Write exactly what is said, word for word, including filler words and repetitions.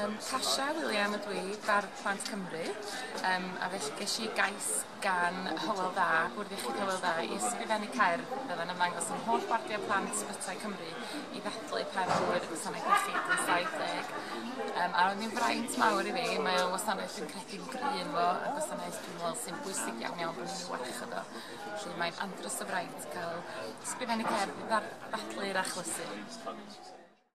Um, Tasha William ydw i, Bardd Plant Cymru, um, a felly ges i gais gan Hywel Dda, Bwrdd Iechyd Hywel Dda, i ysgrifennu cerdd fydda'n ymddangos yn holl bardiau plant Ysbytai Cymru i ddathlu pen hwyr y gwasanaeth iechyd yn saith deg. Um, a oedd hi'n fraint mawr i fi, mae o'n wasanaeth yn credu'n grin fo, a gwasanaeth dwi'n meddwl sy'n bwysig iawn iawn bod ni'n warchod o. Felly mae'n andros o fraint cael ysgrifennu cerdd i ddathlu'r achlysu.